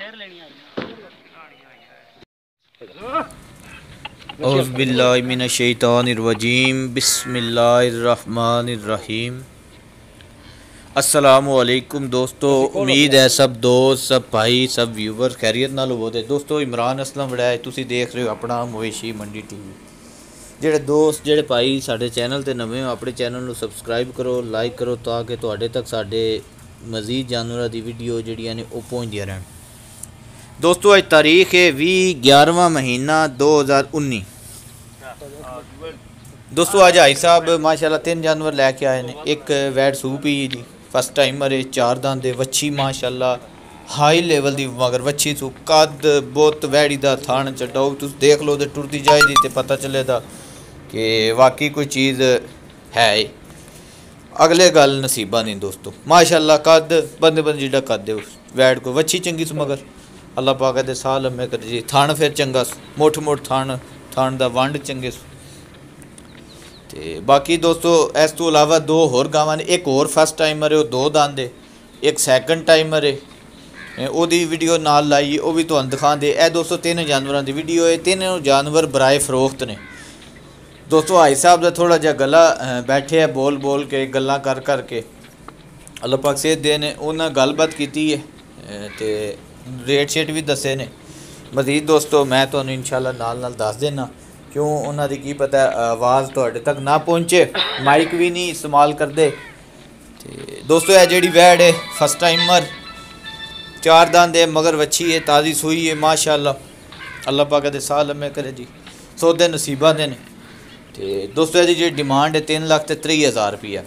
औज़ुबिल्लाहि मिनश्शैतानिर्रजीम बिस्मिल्लाहिर्रहमानिर्रहीम। अस्सलामु अलैकुम दोस्तों, उम्मीद है सब दोस्त, सब भाई, सब व्यूवर खैरियत नाल होवोगे। दोस्तों इमरान असलम वड़ाए, तुसी देख रहे हो अपना मवेशी मंडी टीवी। ਜਿਹੜੇ ਦੋਸਤ ਜਿਹੜੇ ਭਾਈ ਸਾਡੇ ਚੈਨਲ ਤੇ ਨਵੇਂ ਹੋ, ਆਪਣੇ ਚੈਨਲ ਨੂੰ ਸਬਸਕ੍ਰਾਈਬ ਕਰੋ, ਲਾਈਕ ਕਰੋ ਤਾਂ ਕਿ ਤੁਹਾਡੇ ਤੱਕ ਸਾਡੇ ਮਜ਼ੀਦ ਜਾਨਵਰਾਂ ਦੀ ਵੀਡੀਓ ਜਿਹੜੀਆਂ ਨੇ ਉਹ ਪਹੁੰਚਦੀਆਂ ਰਹਿਣ। दोस्तों आज तारीख है 20/11 महीना 2019। दोस्तों आज भाई साहब माशाल्लाह 3 जानवर लैके आए ने। एक वैट सूप ही जी फर्स्ट टाइमर है, 4 दांदे वच्छी माशाल्लाह हाई लेवल दी, मगर वच्छी सू कद बहुत वैड़ी दा थान चड्डा तुम देख लो तो टुरती जाएगी तो पता चलेगा कि वाकई कोई चीज़ है। अगले गल नसीबा नहीं दोस्तों, माशाल्लाह कद बंदे जिड्डा कद है वैट को वच्छी चंगी सू, मगर अल्लाह पाक दे साह लम्मे कर जी। थान फिर चंगा मुठ थान दा वंड चंगे ते बाकी दोस्तों इस तो अलावा 2 होर गावां ने। एक होर फर्स्ट टाइमर है, 2 दांद है। एक सैकंड टाइमर है, ओदी वीडियो नाल लाई, वो भी तुहानूं दिखांदे। ए दोस्तों 3 जानवरां दी वीडियो है। 3 जानवर बराए फरोख्त ने दोस्तों। भाई साहब दा थोड़ा जिहा गला बैठे है, बोल बोल के गल्लां कर के अल्लाह पाक सेहत दे ने। उन्हां गलबात कीती है ते रेट शेट भी दसे ने। मजीद दोस्तों मैं तो इंशाल्लाह नाल दस देना, क्यों उन्होंने की पता आवाज़ तुहाडे तक ना पहुँचे, माइक भी नहीं इस्तेमाल करते। तो दोस्तों यह जी वैड है फर्स्ट टाइमर, 4 दांद है, मगर वच्छी है, ताज़ी सूई है माशाल्लाह। अल्लाह पाक दे साह लम्मे करे जी, सौदे नसीबा दे ने। तो दोस्तों यह जी डिमांड है 3,30,000 रुपया।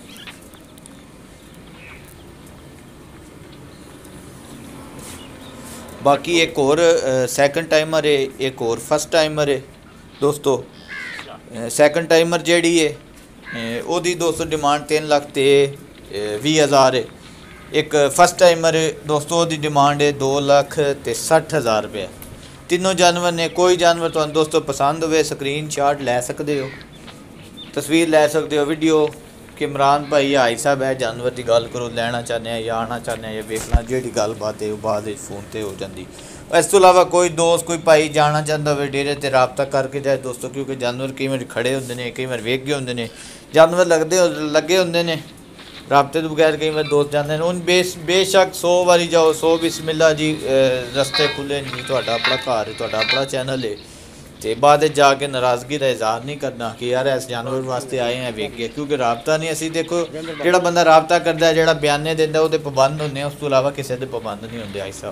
बाकी एक और सैकंड टाइमर है, एक और फर्स्ट टाइमर है दोस्तों। सैकंड टाइमर जेड़ी है ओदी दोस्तों डिमांड 3,20,000 है। एक फर्स्ट टाइमर है दोस्तों, ओदी डिमांड है 2,60,000 रुपये। तीनों जानवर ने। कोई जानवर तो दोस्तों पसंद हुए स्क्रीन शॉट लै सकते हो, तस्वीर लै सकते हो, वीडियो कि इमरान भाई हाई साहब है जानवर की गल करो, लैना चाहते हैं या आना चाहते हैं या वेखना, जी गलबात है वो बाद फोन पर हो जाती। इस तो अलावा कोई दोस्त कोई भाई जाना चाहता हो डेरे ते रबता करके जाए दोस्तों, क्योंकि जानवर कई बार खड़े होंगे ने, कई बार वेख गए होंगे ने, जानवर लगे होंगे ने रबते तो बगैर, कई बार दोस्त जाते हैं। हूँ बेशक 100 बारी जाओ, 100 बिस्मिल्लाह जी, रस्ते खुले नहीं, तुहाडा अपना घर है, तुहाडा अपना चैनल है। तो बाद जाके नाराज़गी का इजहार नहीं करना कि यार इस जानवर वास्ते आए हैं वेख गए, क्योंकि रबता नहीं। असी देखो जोड़ा बंदा रबता करता है, जोड़ा बयाने देंदा वो पाबंद होंगे, उस तो इलावा किसी के पाबंद नहीं होंगे। आई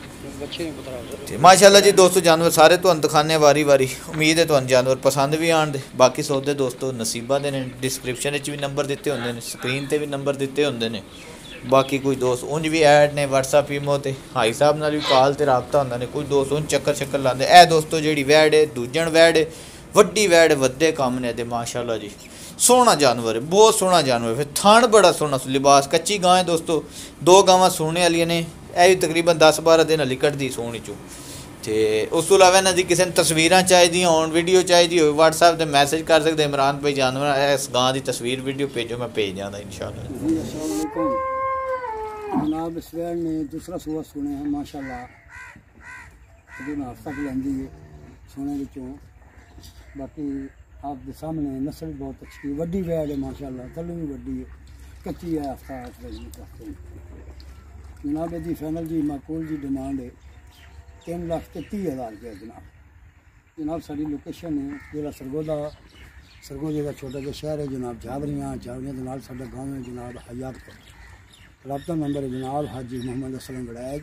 साहब माशाल्लाह जी दोस्तों जानवर सारे तुहानूं दिखाने वारी वारी। उम्मीद है तुहानूं जानवर पसंद भी आन दे। बाकी सौदे दोस्तों नसीबा दे ने। डिस्क्रिप्शन भी नंबर दिते होंगे ने, स्क्रीन पर भी नंबर दिते होंगे ने। बाकी कोई दोस्त उंज भी ऐड ने व्हाट्सएप ईमो ते हाई साहब नाल भी कॉल ते रबता होंदा ने। कोई दोस्त उंज चक्कर लाते। ए दोस्तों जी वैड है दूजन वैड है, वड्डी वैड, वड्डे कम ने ते माशाल्लाह जी सोहना जानवर है, बहुत सोहना जानवर। फिर थान बड़ा सोहना लिबास। कच्ची गां है दोस्तों, 2 गावां सूने वाली ने। यह भी तकरीबन 10-12 दिन हली कटदी सूण चो। तो उस तो इलावा इन्हों की किसी ने तस्वीर चाहिए हो, वीडियो चाहिए हो, व्हाट्सएप पर मैसेज कर सकते इमरान भाई जानवर इस गां की तस्वीर वीडियो भेजो, मैं भेज जाता इंशाल्लाह। जनाब इस वैड ने दूसरा सूआ सुने हैं माशाल्लाह, अभी हफ्ता की लेंदी है सोने विचों। बाकी आपके सामने नस्ल बहुत अच्छी वड्डी वैड है माशाल्लाह, तलू भी वड्डी है, कच्ची है, हफ्ता 8 दिन। जनाब यदि फाइनल जी माकूल जी डिमांड है 3,30,000 रुपया जनाब। साड़ी लोकेशन है जिला सरगोदा का छोटा सा शहर है जनाब, झावरियाँ के नाल साडा गाँव है जनाब हयातपुर। रबता नंबर है जनाब हाजी मोहम्मद असलम गड़ैज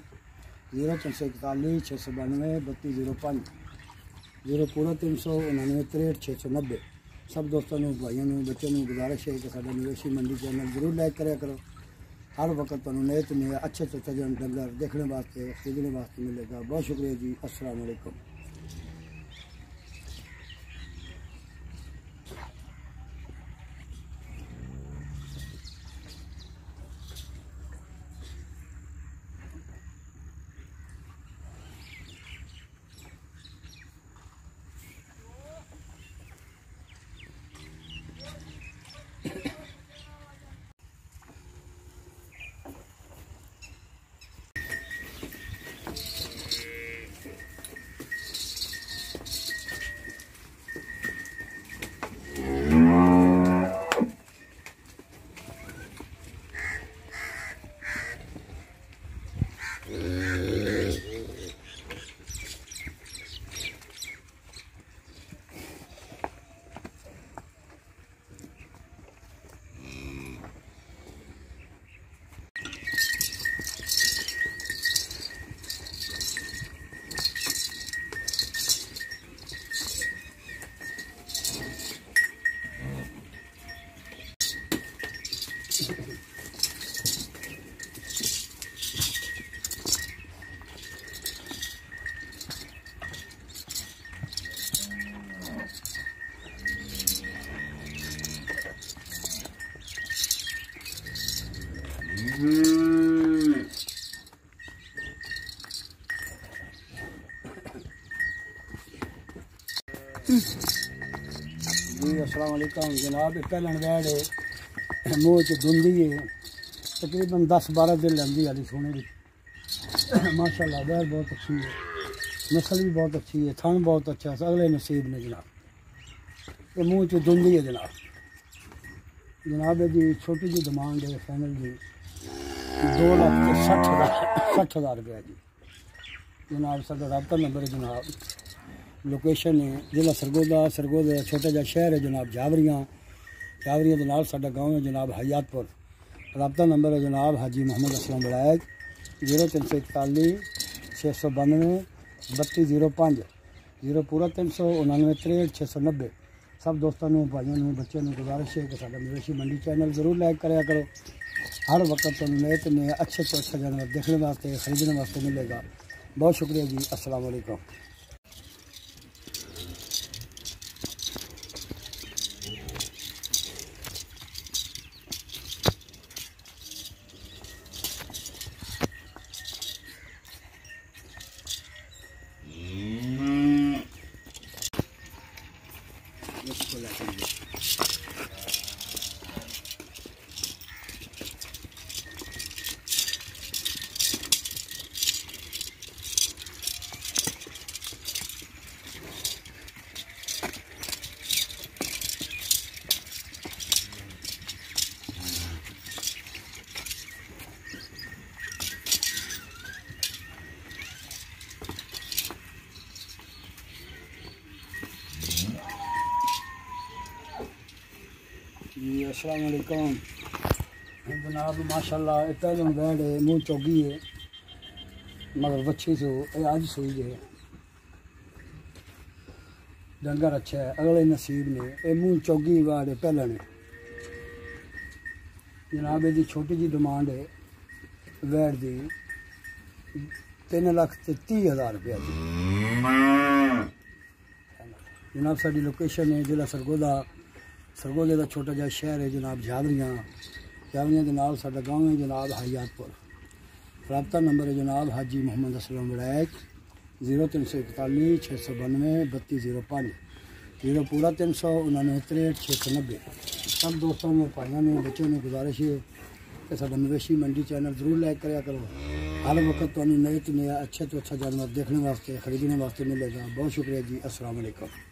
0341 692 3205 0 पूरा 399 63 690। सब दोस्तों ने भाइयों ने बच्चों ने गुजारिश है कि साडा मवेशी मंडी चैनल जरूर लाइक कराया करो। हर वक्त तुहानूं नए तो नए अच्छे तजन डंगर देखने वास्ते खरीदने वास्ते मिलेगा। बहुत शुक्रिया जी, अस्सलाम वालेकुम। जी अस्सलाम वालेकुम जनाब। पहलन वैड मूँह च धुंदी है, तकरीबन 10-12 दिन लैंदी हाली सोने की। माशाल्लाह वैड बहुत अच्छी है, नस्ल भी बहुत अच्छी है, थन बहुत अच्छा है, अगले नसीब ने जनाब। ये मूँह च धुंदी है जनाब। जनाब जी छोटी जी डिमांड है फाइनल जी 2,60,000 रुपया जी। जनाब साਡਾ रबता नंबर है जनाब। लोकेशन है जिला सरगोदा, सरगोदा छोटा जहा शहर है जनाब जावरियाँ के नाल साडा गाँव है जनाब हयातपुर। रबता नंबर है जनाब हाजी मोहम्मद असलम विलायत 0341 692 3205 0 पूरा 399 63 690। सब दोस्तों भाइयों बच्चों को गुजारिश है कि साडा मवेशी मंडी चैनल जरूर लाइक कराया करो। हर वक्त तुम नए तो नए अच्छे तो अच्छा जानवर देखने वास्ते खरीदने वास्ते मिलेगा। बहुत शुक्रिया जी। अस्सलाम वालेकुम। जी अस्सलाम वालेकुम जनाब। माशाल्लाह पहले बैड है, मुँह चौगी है, मगर बच्ची सो आज सोई है। डंगर अच्छा है, अगले नसीब ने। ये मुँह चौगी वाड़ है पहले ने जनाब। यदि छोटी जी डिमांड है बैड की 3,30,000 रुपया जी। जनाब साड़ी लोकेशन है जिला सरगोदा, सरगोदे का छोटा जहा शहर है जनाब जावरियाँ के नाल साडा गाँव है जनाब हयातपुर। रबता नंबर है जनाब हाजी मोहम्मद असलम विलायत 0341 692 3205 0 पूरा 399 63 690। सब दोस्तों ने भाइयों ने बच्चों ने गुजारिश है कि साडा मवेशी मंडी चैनल जरूर लाइक कराया करो। हर वक्त तो नए तो नया अच्छे तो अच्छा जानवर देखने वास्ते खरीदने वास्ते मिलेगा। बहुत शुक्रिया जी। अस्सलाम वालेकुम।